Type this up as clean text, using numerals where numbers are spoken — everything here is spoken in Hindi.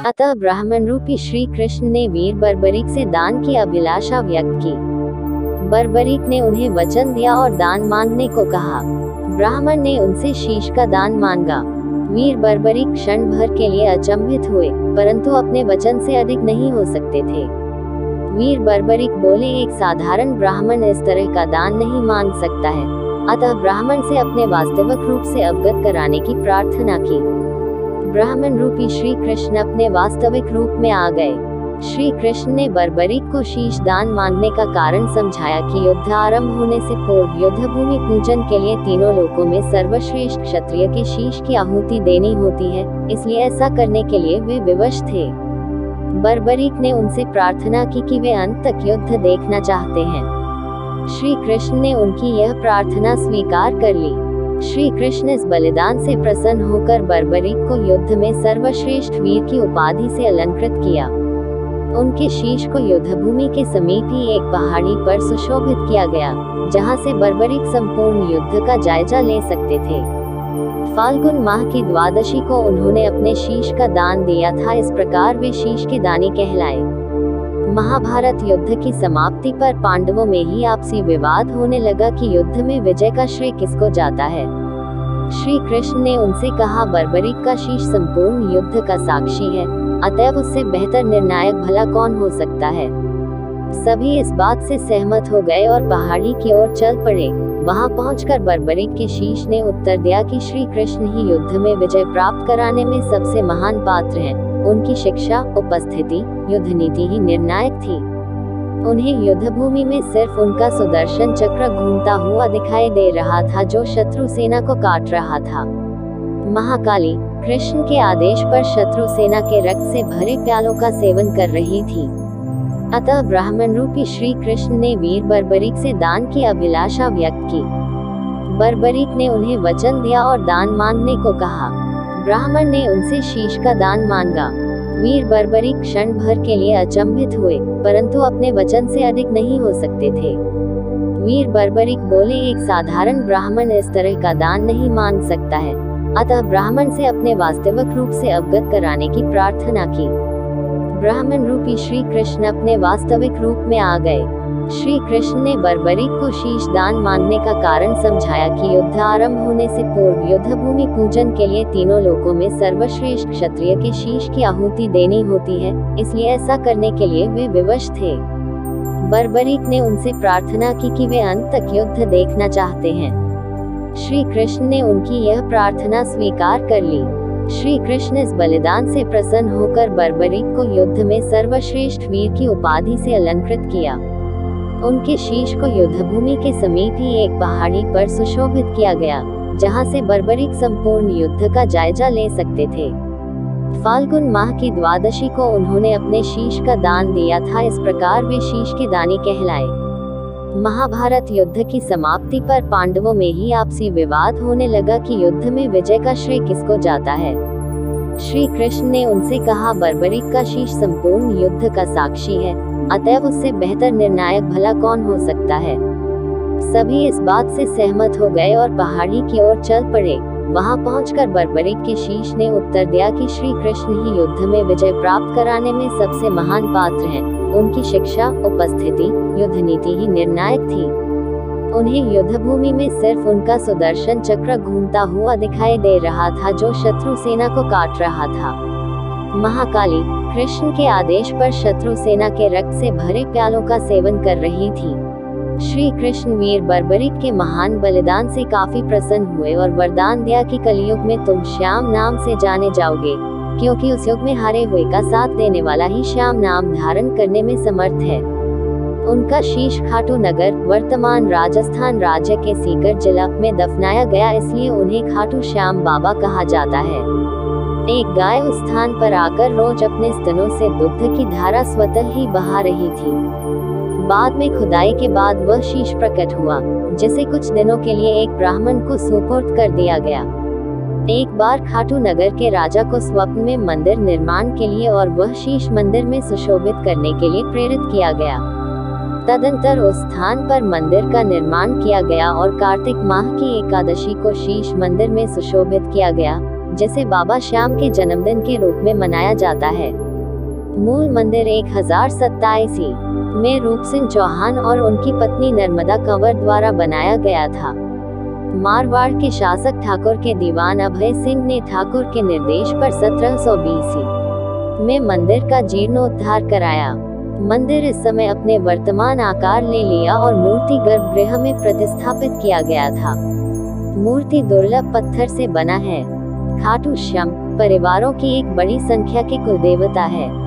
अतः ब्राह्मण रूपी श्री कृष्ण ने वीर बर्बरीक से दान की अभिलाषा व्यक्त की। बर्बरीक ने उन्हें वचन दिया और दान मांगने को कहा। ब्राह्मण ने उनसे शीश का दान मांगा। वीर बर्बरीक क्षण भर के लिए अचंभित हुए, परंतु अपने वचन से अधिक नहीं हो सकते थे। वीर बर्बरीक बोले, एक साधारण ब्राह्मण इस तरह का दान नहीं मांग सकता है। अतः ब्राह्मण से अपने वास्तविक रूप से अवगत कराने की प्रार्थना की। ब्राह्मण रूपी श्री कृष्ण अपने वास्तविक रूप में आ गए। श्री कृष्ण ने बर्बरीक को शीश दान मांगने का कारण समझाया कि युद्ध आरंभ होने से पूर्व युद्ध भूमि पूजन के लिए तीनों लोकों में सर्वश्रेष्ठ क्षत्रिय के शीश की आहुति देनी होती है, इसलिए ऐसा करने के लिए वे विवश थे। बर्बरीक ने उनसे प्रार्थना की कि वे अंत तक युद्ध देखना चाहते हैं। श्री कृष्ण ने उनकी यह प्रार्थना स्वीकार कर ली। श्री कृष्ण इस बलिदान से प्रसन्न होकर बर्बरीक को युद्ध में सर्वश्रेष्ठ वीर की उपाधि से अलंकृत किया। उनके शीश को युद्धभूमि के समीप ही एक पहाड़ी पर सुशोभित किया गया, जहां से बर्बरीक संपूर्ण युद्ध का जायजा ले सकते थे। फाल्गुन माह की द्वादशी को उन्होंने अपने शीश का दान दिया था। इस प्रकार वे शीश के दानी कहलाए। महाभारत युद्ध की समाप्ति पर पांडवों में ही आपसी विवाद होने लगा कि युद्ध में विजय का श्रेय किसको जाता है। श्री कृष्ण ने उनसे कहा, बर्बरीक का शीश संपूर्ण युद्ध का साक्षी है, अतएव उससे बेहतर निर्णायक भला कौन हो सकता है। सभी इस बात से सहमत हो गए और पहाड़ी की ओर चल पड़े। वहां पहुंचकर बर्बरीक के शीश ने उत्तर दिया कि श्री कृष्ण ही युद्ध में विजय प्राप्त कराने में सबसे महान पात्र हैं। उनकी शिक्षा, उपस्थिति, युद्ध नीति ही निर्णायक थी। उन्हें युद्ध भूमि में सिर्फ उनका सुदर्शन चक्र घूमता हुआ दिखाई दे रहा था, जो शत्रु सेना को काट रहा था। महाकाली कृष्ण के आदेश पर शत्रु सेना के रक्त से भरे प्यालों का सेवन कर रही थी। अतः ब्राह्मण रूपी श्री कृष्ण ने वीर बर्बरीक से दान की अभिलाषा व्यक्त की। बर्बरीक ने उन्हें वचन दिया और दान मांगने को कहा। ब्राह्मण ने उनसे शीश का दान मांगा। वीर बर्बरीक क्षण भर के लिए अचंभित हुए, परंतु अपने वचन से अधिक नहीं हो सकते थे। वीर बर्बरीक बोले, एक साधारण ब्राह्मण इस तरह का दान नहीं मांग सकता है। अतः ब्राह्मण से अपने वास्तविक रूप से अवगत कराने की प्रार्थना की। ब्राह्मण रूपी श्री कृष्ण अपने वास्तविक रूप में आ गए। श्री कृष्ण ने बर्बरीक को शीश दान मांगने का कारण समझाया कि युद्ध आरंभ होने से पूर्व युद्ध भूमि पूजन के लिए तीनों लोकों में सर्वश्रेष्ठ क्षत्रिय के शीश की आहुति देनी होती है, इसलिए ऐसा करने के लिए वे विवश थे। बर्बरीक ने उनसे प्रार्थना की कि वे अंत तक युद्ध देखना चाहते हैं। श्री कृष्ण ने उनकी यह प्रार्थना स्वीकार कर ली। श्री कृष्ण इस बलिदान से प्रसन्न होकर बर्बरीक को युद्ध में सर्वश्रेष्ठ वीर की उपाधि से अलंकृत किया। उनके शीश को युद्धभूमि के समीप ही एक पहाड़ी पर सुशोभित किया गया, जहां से बर्बरीक संपूर्ण युद्ध का जायजा ले सकते थे। फाल्गुन माह की द्वादशी को उन्होंने अपने शीश का दान दिया था। इस प्रकार वे शीश के दानी कहलाए। महाभारत युद्ध की समाप्ति पर पांडवों में ही आपसी विवाद होने लगा कि युद्ध में विजय का श्रेय किसको जाता है। श्री कृष्ण ने उनसे कहा, बर्बरीक का शीश संपूर्ण युद्ध का साक्षी है, अतएव उससे बेहतर निर्णायक भला कौन हो सकता है। सभी इस बात से सहमत हो गए और पहाड़ी की ओर चल पड़े। वहां पहुंचकर बर्बरीक के शीश ने उत्तर दिया कि श्री कृष्ण ही युद्ध में विजय प्राप्त कराने में सबसे महान पात्र हैं। उनकी शिक्षा, उपस्थिति, युद्ध नीति ही निर्णायक थी। उन्हें युद्ध भूमि में सिर्फ उनका सुदर्शन चक्र घूमता हुआ दिखाई दे रहा था, जो शत्रु सेना को काट रहा था। महाकाली कृष्ण के आदेश पर शत्रु सेना के रक्त से भरे प्यालों का सेवन कर रही थी। श्री कृष्ण वीर बर्बरीक के महान बलिदान से काफी प्रसन्न हुए और वरदान दिया कि कलयुग में तुम श्याम नाम से जाने जाओगे, क्योंकि उस युग में हारे हुए का साथ देने वाला ही श्याम नाम धारण करने में समर्थ है। उनका शीश खाटू नगर, वर्तमान राजस्थान राज्य के सीकर जिला में दफनाया गया, इसलिए उन्हें खाटू श्याम बाबा कहा जाता है। एक गाय उस स्थान पर आकर रोज अपने स्तनों से दुग्ध की धारा स्वतः ही बहा रही थी। बाद में खुदाई के बाद वह शीश प्रकट हुआ, जिसे कुछ दिनों के लिए एक ब्राह्मण को सुपुर्द कर दिया गया। एक बार खाटू नगर के राजा को स्वप्न में मंदिर निर्माण के लिए और वह शीश मंदिर में सुशोभित करने के लिए प्रेरित किया गया। तदंतर उस स्थान पर मंदिर का निर्माण किया गया और कार्तिक माह की एकादशी को शीश मंदिर में सुशोभित किया गया। जिसे बाबा श्याम के जन्मदिन के रूप में मनाया जाता है। मूल मंदिर 1027 में रूप सिंह चौहान और उनकी पत्नी नर्मदा कंवर द्वारा बनाया गया था। मारवाड़ के शासक ठाकुर के दीवान अभय सिंह ने ठाकुर के निर्देश पर 1720 में मंदिर का जीर्णोद्धार कराया। मंदिर इस समय अपने वर्तमान आकार ले लिया और मूर्ति गर्भगृह में प्रतिस्थापित किया गया था। मूर्ति दुर्लभ पत्थर से बना है। खाटू श्याम परिवारों की एक बड़ी संख्या के कुलदेवता है।